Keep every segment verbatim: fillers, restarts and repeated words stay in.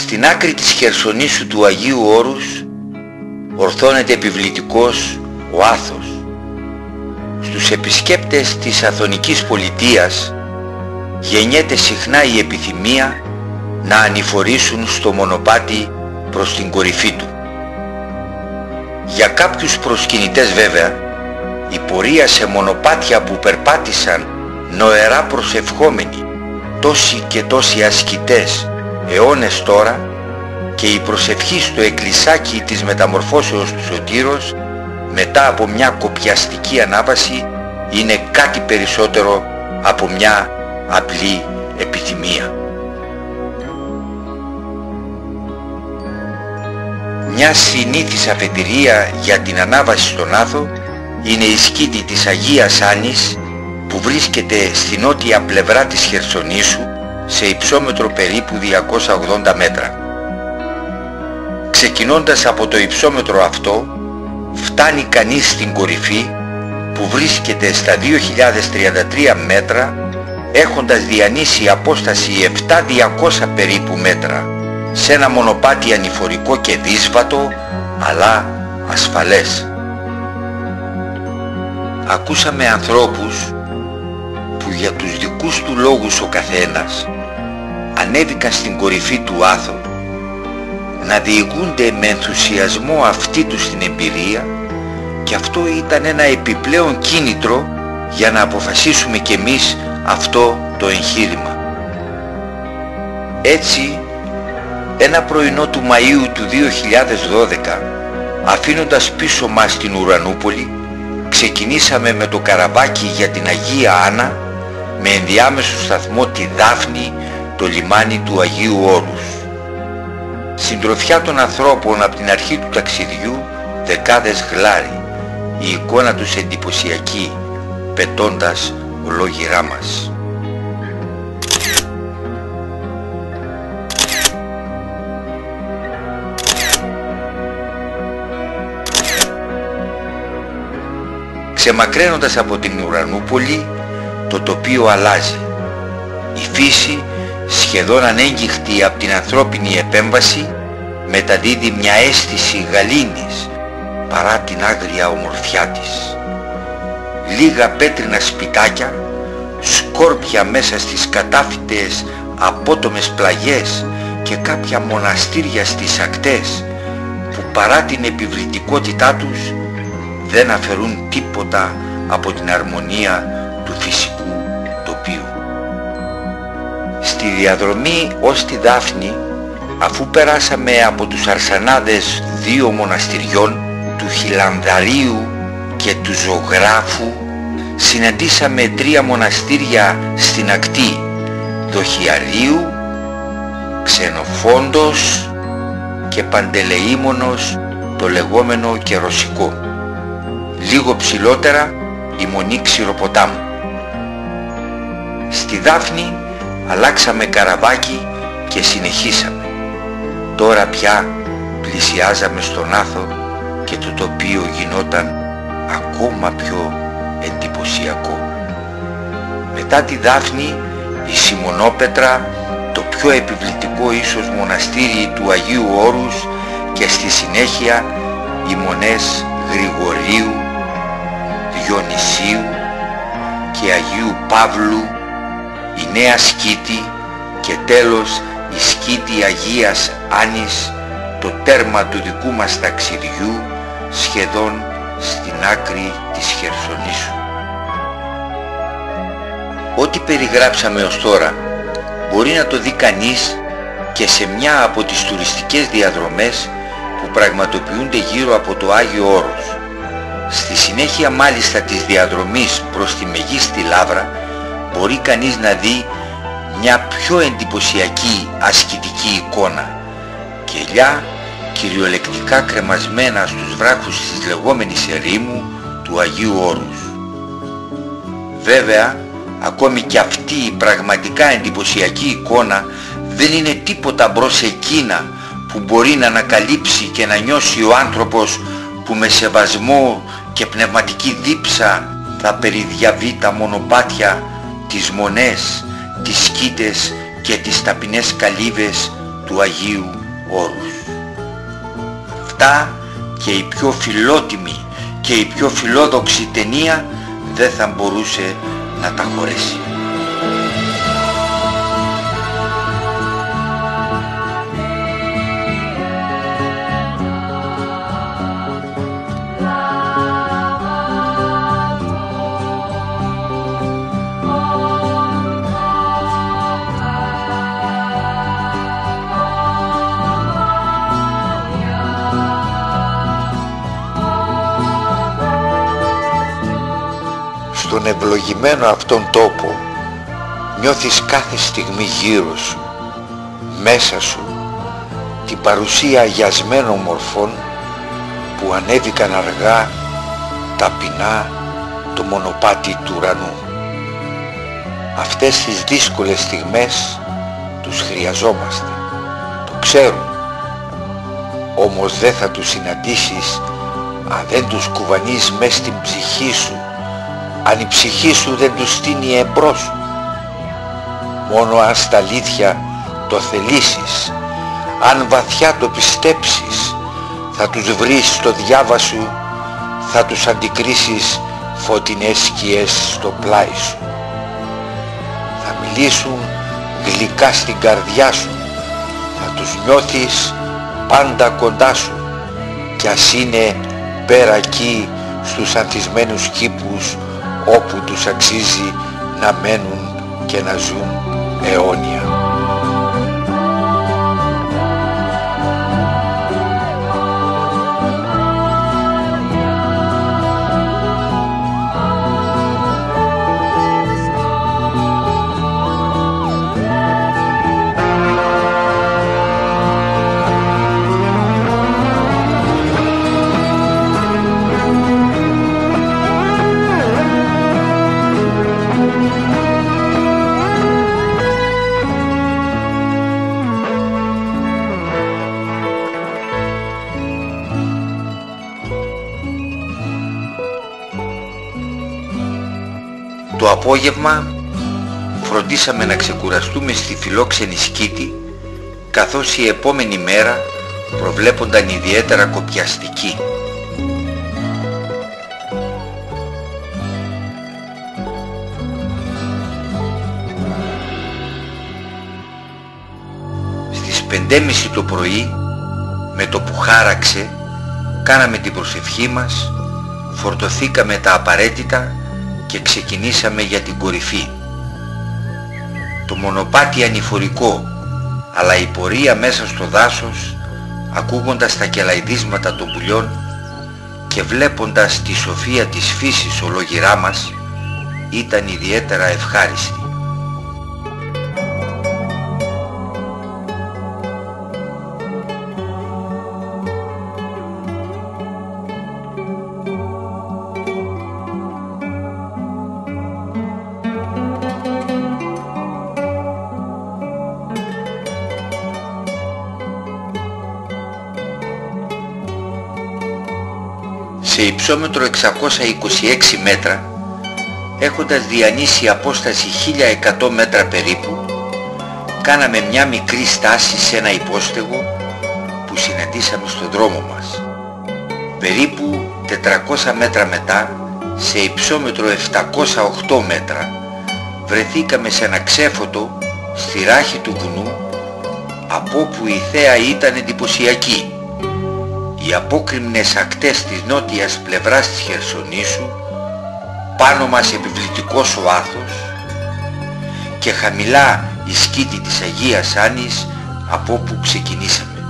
Στην άκρη της Χερσονήσου του Αγίου Όρους ορθώνεται επιβλητικός ο Άθος. Στους επισκέπτες της Αθωνικής πολιτείας γεννιέται συχνά η επιθυμία να ανηφορήσουν στο μονοπάτι προς την κορυφή του. Για κάποιους προσκυνητές βέβαια, η πορεία σε μονοπάτια που περπάτησαν νοερά προσευχόμενοι τόσοι και τόσοι ασκητές αιώνες τώρα και η προσευχή στο εκκλησάκι της μεταμορφώσεως του Σωτήρος μετά από μια κοπιαστική ανάβαση είναι κάτι περισσότερο από μια απλή επιθυμία. Μια συνήθις αφετηρία για την ανάβαση στον Άθο είναι η σκήτη της Αγίας Άννης που βρίσκεται στη νότια πλευρά της Χερσονήσου σε υψόμετρο περίπου διακόσια ογδόντα μέτρα. Ξεκινώντας από το υψόμετρο αυτό, φτάνει κανείς στην κορυφή που βρίσκεται στα δύο χιλιάδες τριάντα τρία μέτρα, έχοντας διανύσει απόσταση επτά χιλιάδες διακόσια περίπου μέτρα σε ένα μονοπάτι ανηφορικό και δύσβατο αλλά ασφαλές. Ακούσαμε ανθρώπους που για τους δικούς του λόγους ο καθένας ανέβηκαν στην κορυφή του Άθου να διηγούνται με ενθουσιασμό αυτή τους την εμπειρία, και αυτό ήταν ένα επιπλέον κίνητρο για να αποφασίσουμε κι εμείς αυτό το εγχείρημα. Έτσι, ένα πρωινό του Μαΐου του δύο χιλιάδες δώδεκα, αφήνοντας πίσω μας την Ουρανούπολη, ξεκινήσαμε με το καραβάκι για την Αγία Άννα με ενδιάμεσο σταθμό τη Δάφνη, το λιμάνι του Αγίου Όρους. Συντροφιά των ανθρώπων από την αρχή του ταξιδιού δεκάδες γλάρι, η εικόνα τους εντυπωσιακή, πετώντας ολόγυρά μας. Ξεμακραίνοντας από την Ουρανούπολη, το τοπίο αλλάζει. Η φύση, σχεδόν ανέγγιχτη από την ανθρώπινη επέμβαση, μεταδίδει μια αίσθηση γαλήνης παρά την άγρια ομορφιά της. Λίγα πέτρινα σπιτάκια, σκόρπια μέσα στις κατάφυτες απότομες πλαγιές και κάποια μοναστήρια στις ακτές που παρά την επιβλητικότητά τους δεν αφαιρούν τίποτα από την αρμονία του φυσικού τοπίου. Στη διαδρομή ως τη Δάφνη, αφού περάσαμε από τους αρσανάδες δύο μοναστηριών, του Χιλανδαρίου και του Ζωγράφου, συναντήσαμε τρία μοναστήρια στην ακτή, Δοχιαρίου, Ξενοφόντος και Παντελεήμονος, το λεγόμενο Κεροσικό. Λίγο ψηλότερα η Μονή Ξηροποτάμου. Στη Δάφνη αλλάξαμε καραβάκι και συνεχίσαμε. Τώρα πια πλησιάζαμε στον Άθο και το τοπίο γινόταν ακόμα πιο εντυπωσιακό. Μετά τη Δάφνη η Σιμονόπετρα, το πιο επιβλητικό ίσως μοναστήρι του Αγίου Όρους, και στη συνέχεια οι μονές Γρηγορίου, Διονυσίου και Αγίου Παύλου, η Νέα Σκήτη και τέλος η Σκήτη Αγίας Άννης, το τέρμα του δικού μας ταξιδιού σχεδόν στην άκρη της Χερσονήσου. Ό,τι περιγράψαμε ως τώρα μπορεί να το δει κανείς και σε μια από τις τουριστικές διαδρομές που πραγματοποιούνται γύρω από το Άγιο Όρος. Στη συνέχεια μάλιστα της διαδρομής προς τη Μεγίστη Λαύρα μπορεί κανείς να δει μια πιο εντυπωσιακή ασκητική εικόνα, κελιά κυριολεκτικά κρεμασμένα στους βράχους της λεγόμενης ερήμου του Αγίου Όρους. Βέβαια, ακόμη και αυτή η πραγματικά εντυπωσιακή εικόνα δεν είναι τίποτα μπρος εκείνα που μπορεί να ανακαλύψει και να νιώσει ο άνθρωπος που με σεβασμό και πνευματική δίψα θα περιδιαβεί τα μονοπάτια, τις μονές, τις σκήτες και τις ταπεινές καλύβες του Αγίου όρους. Αυτά και η πιο φιλότιμη και η πιο φιλόδοξη ταινία δεν θα μπορούσε να τα χωρέσει. Στον ευλογημένο αυτόν τόπο νιώθεις κάθε στιγμή γύρω σου, μέσα σου, την παρουσία αγιασμένων μορφών που ανέβηκαν αργά, ταπεινά, το μονοπάτι του ουρανού. Αυτές τις δύσκολες στιγμές τους χρειαζόμαστε, το ξέρουν, όμως δεν θα τους συναντήσεις αν δεν τους κουβανείς μες στην ψυχή σου, αν η ψυχή σου δεν τους στείνει εμπρός σου. Μόνο αν στα αλήθεια το θελήσεις, αν βαθιά το πιστέψεις, θα τους βρεις στο διάβα σου, θα τους αντικρίσεις φωτεινές σκιές στο πλάι σου. Θα μιλήσουν γλυκά στην καρδιά σου, θα τους νιώθεις πάντα κοντά σου, κι ας είναι πέρα εκεί στους ανθισμένους κήπους όπου τους αξίζει να μένουν και να ζουν αιώνια. Το απόγευμα φροντίσαμε να ξεκουραστούμε στη φιλόξενη Σκήτη, καθώς η επόμενη μέρα προβλέπονταν ιδιαίτερα κοπιαστική. Στις πέντε και μισή το πρωί, με το που χάραξε, κάναμε την προσευχή μας, φορτωθήκαμε τα απαραίτητα και ξεκινήσαμε για την κορυφή. Το μονοπάτι ανηφορικό, αλλά η πορεία μέσα στο δάσος, ακούγοντας τα κελαϊδίσματα των πουλιών και βλέποντας τη σοφία της φύσης ολογυρά μας, ήταν ιδιαίτερα ευχάριστη. Σε υψόμετρο εξακόσια είκοσι έξι μέτρα, έχοντας διανύσει απόσταση χίλια εκατό μέτρα περίπου, κάναμε μια μικρή στάση σε ένα υπόστεγο που συναντήσαμε στον δρόμο μας. Περίπου τετρακόσια μέτρα μετά, σε υψόμετρο επτακόσια οκτώ μέτρα, βρεθήκαμε σε ένα ξέφωτο στη ράχη του βουνού, από όπου η θέα ήταν εντυπωσιακή. Οι απόκρημνες ακτές της νότιας πλευράς της Χερσονήσου, πάνω μας επιβλητικός ο Άθος και χαμηλά η σκήτη της Αγίας Άννης, από όπου ξεκινήσαμε.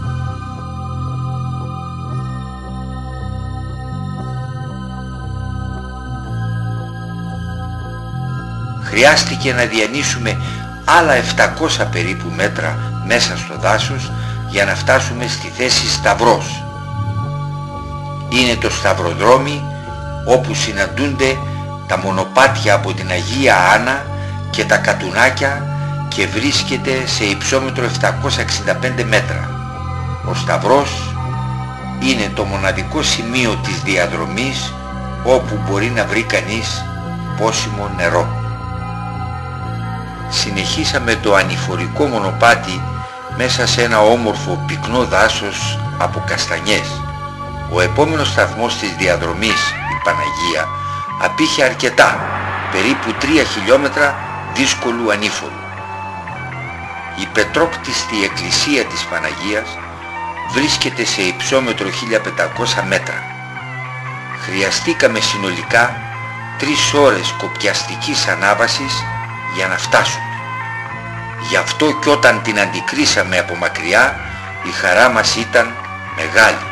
Χρειάστηκε να διανύσουμε άλλα επτακόσια περίπου μέτρα μέσα στο δάσος για να φτάσουμε στη θέση Σταυρός. Είναι το σταυροδρόμι όπου συναντούνται τα μονοπάτια από την Αγία Άννα και τα Κατουνάκια και βρίσκεται σε υψόμετρο επτακόσια εξήντα πέντε μέτρα. Ο Σταυρός είναι το μοναδικό σημείο της διαδρομής όπου μπορεί να βρει κανείς πόσιμο νερό. Συνεχίσαμε το ανηφορικό μονοπάτι μέσα σε ένα όμορφο πυκνό δάσος από καστανιές. Ο επόμενος σταθμός της διαδρομής, η Παναγία, απήχε αρκετά, περίπου τρία χιλιόμετρα δύσκολου ανήφορου. Η πετρόκτιστη εκκλησία της Παναγίας βρίσκεται σε υψόμετρο χίλια πεντακόσια μέτρα. Χρειαστήκαμε συνολικά τρεις ώρες κοπιαστικής ανάβασης για να φτάσουμε. Γι' αυτό κι όταν την αντικρίσαμε από μακριά, η χαρά μας ήταν μεγάλη.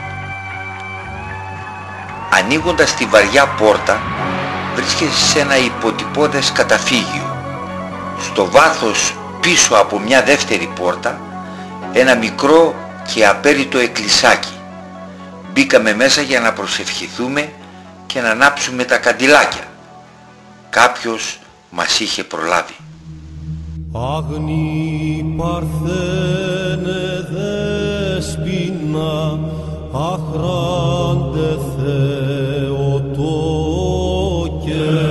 Ανοίγοντας τη βαριά πόρτα, βρίσκεσαι σε ένα υποτυπώδες καταφύγιο. Στο βάθος, πίσω από μια δεύτερη πόρτα, ένα μικρό και απέριτο εκκλησάκι. Μπήκαμε μέσα για να προσευχηθούμε και να ανάψουμε τα καντιλάκια. Κάποιος μας είχε προλάβει. Αγνή παρθένε δέσποινα, αχράντε Θεοτόκε.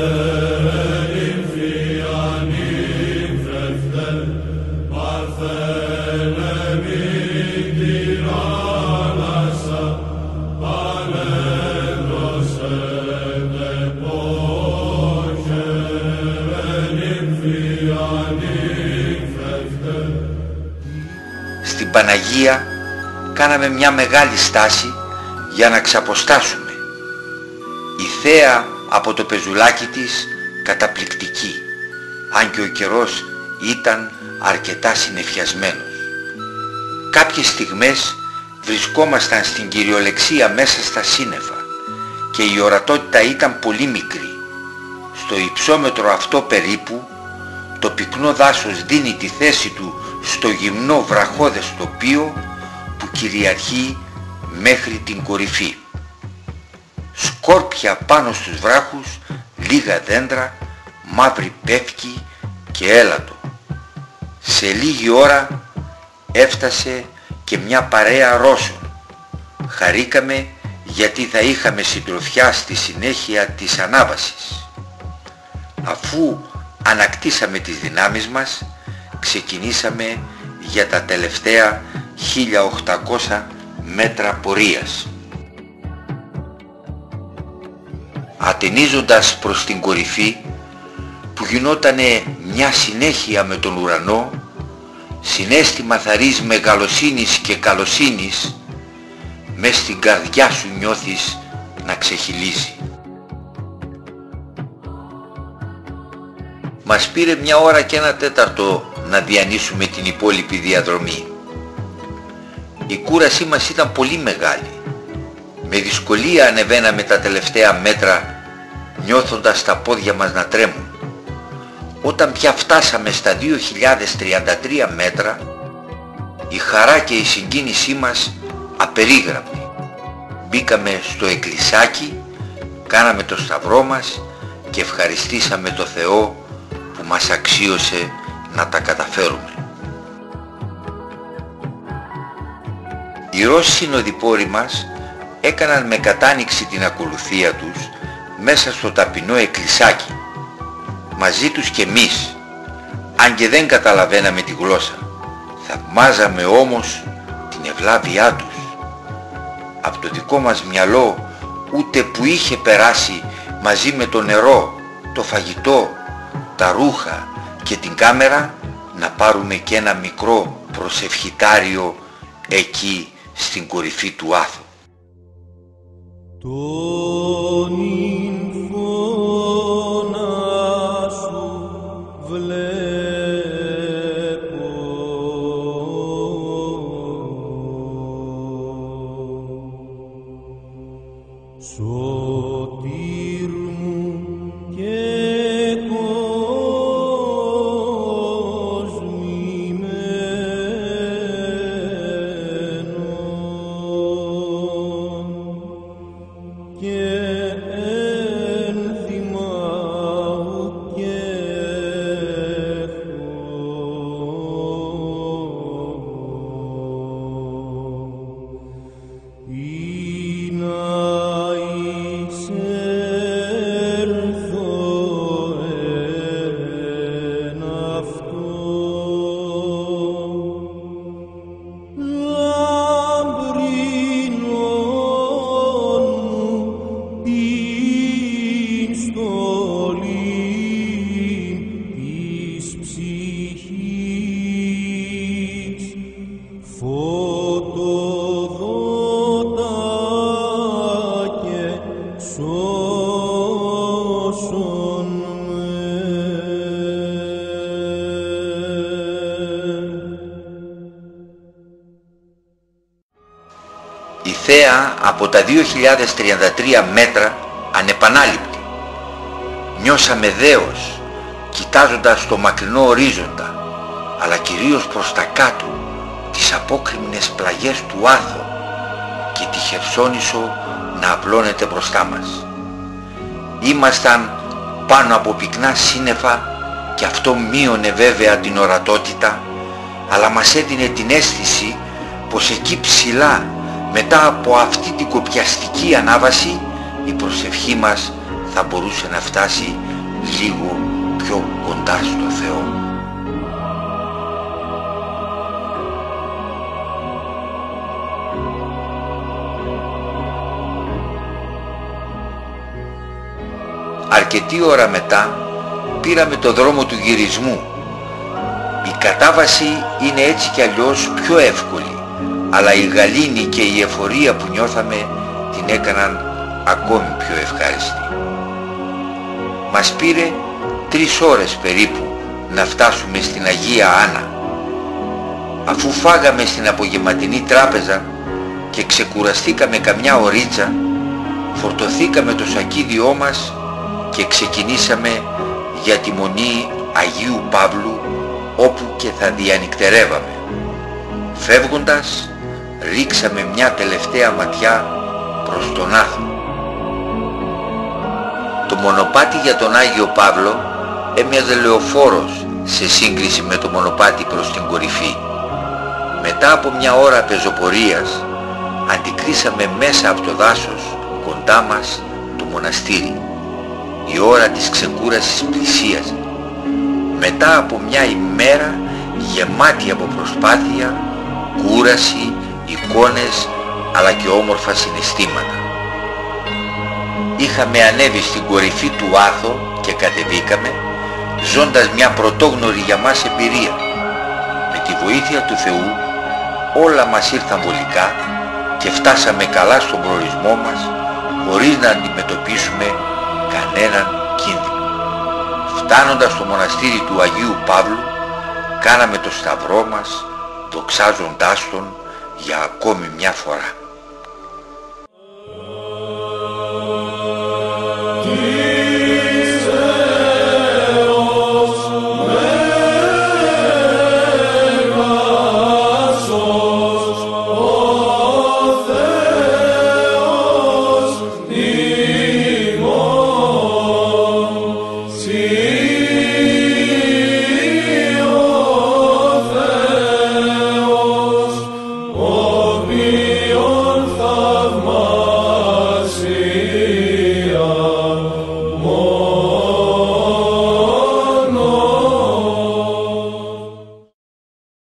Στην Παναγία κάναμε μια μεγάλη στάση για να ξαποστάσουμε. Η θέα από το πεζουλάκι της καταπληκτική, αν και ο καιρός ήταν αρκετά συννεφιασμένος. Κάποιες στιγμές βρισκόμασταν στην κυριολεξία μέσα στα σύννεφα και η ορατότητα ήταν πολύ μικρή. Στο υψόμετρο αυτό περίπου, το πυκνό δάσος δίνει τη θέση του στο γυμνό βραχώδες τοπίο που κυριαρχεί μέχρι την κορυφή. Σκόρπια πάνω στους βράχους, λίγα δέντρα, μαύρη πεύκη και έλατο. Σε λίγη ώρα έφτασε και μια παρέα Ρώσων. Χαρήκαμε γιατί θα είχαμε συντροφιά στη συνέχεια της ανάβασης. Αφού ανακτήσαμε τις δυνάμεις μας, ξεκινήσαμε για τα τελευταία χίλια οκτακόσια μέτρα πορείας. Ατενίζοντας προς την κορυφή, που γινότανε μια συνέχεια με τον ουρανό, συναίσθημα θαρρής μεγαλοσύνης και καλοσύνης μες στην καρδιά σου νιώθεις να ξεχυλίζει. Μας πήρε μια ώρα και ένα τέταρτο να διανύσουμε την υπόλοιπη διαδρομή. Η κούρασή μας ήταν πολύ μεγάλη. Με δυσκολία ανεβαίναμε τα τελευταία μέτρα, νιώθοντας τα πόδια μας να τρέμουν. Όταν πια φτάσαμε στα δύο χιλιάδες τριάντα τρία μέτρα, η χαρά και η συγκίνησή μας απερίγραπτη. Μπήκαμε στο εκκλησάκι, κάναμε το σταυρό μας και ευχαριστήσαμε το Θεό που μας αξίωσε να τα καταφέρουμε. Οι Ρώσοι συνοδοιπόροι μας έκαναν με κατάνοιξη την ακολουθία τους μέσα στο ταπεινό εκκλησάκι. Μαζί τους και εμείς, αν και δεν καταλαβαίναμε τη γλώσσα. Θαυμάζαμε όμως την ευλάβειά τους. Από το δικό μας μυαλό ούτε που είχε περάσει μαζί με το νερό, το φαγητό, τα ρούχα και την κάμερα να πάρουμε και ένα μικρό προσευχητάριο εκεί στην κορυφή του άθου. Τον υμφώνα σου βλέπω, σωτήρ μου και σώσον με. Η θέα από τα δύο χιλιάδες τριάντα τρία μέτρα ανεπανάληπτη. Νιώσαμε δέος, κοιτάζοντας το μακρινό ορίζοντα, αλλά κυρίως προς τα κάτω, τις απόκρημνες πλαγιές του Άθο και τη Χερσόνησο να απλώνεται μπροστά μας. Ήμασταν πάνω από πυκνά σύννεφα και αυτό μείωνε βέβαια την ορατότητα, αλλά μας έδινε την αίσθηση πως εκεί ψηλά, μετά από αυτή την κοπιαστική ανάβαση, η προσευχή μας θα μπορούσε να φτάσει λίγο πιο κοντά στο Θεό. Αρκετή ώρα μετά πήραμε το δρόμο του γυρισμού. Η κατάβαση είναι έτσι κι αλλιώς πιο εύκολη, αλλά η γαλήνη και η εφορία που νιώθαμε την έκαναν ακόμη πιο ευχάριστη. Μας πήρε τρεις ώρες περίπου να φτάσουμε στην Αγία Άννα. Αφού φάγαμε στην απογευματινή τράπεζα και ξεκουραστήκαμε καμιά ωρίτσα, φορτωθήκαμε το σακίδιό μας και ξεκινήσαμε για τη Μονή Αγίου Παύλου, όπου και θα διανυκτερεύαμε. Φεύγοντας, ρίξαμε μια τελευταία ματιά προς τον Άθο. Το μονοπάτι για τον Άγιο Παύλο έμοιαζε λεωφόρος σε σύγκριση με το μονοπάτι προς την κορυφή. Μετά από μια ώρα πεζοπορίας, αντικρίσαμε μέσα από το δάσος κοντά μας το μοναστήρι. Η ώρα της ξεκούρασης πλησίαζε. Μετά από μια ημέρα γεμάτη από προσπάθεια, κούραση, εικόνες αλλά και όμορφα συναισθήματα. Είχαμε ανέβει στην κορυφή του Άθο και κατεβήκαμε, ζώντας μια πρωτόγνωρη για μας εμπειρία. Με τη βοήθεια του Θεού όλα μας ήρθαν βολικά και φτάσαμε καλά στον προορισμό μας χωρίς να αντιμετωπίσουμε κανέναν κίνδυνο. Φτάνοντας στο μοναστήρι του Αγίου Παύλου, κάναμε το σταυρό μας, δοξάζοντάς Τον για ακόμη μια φορά.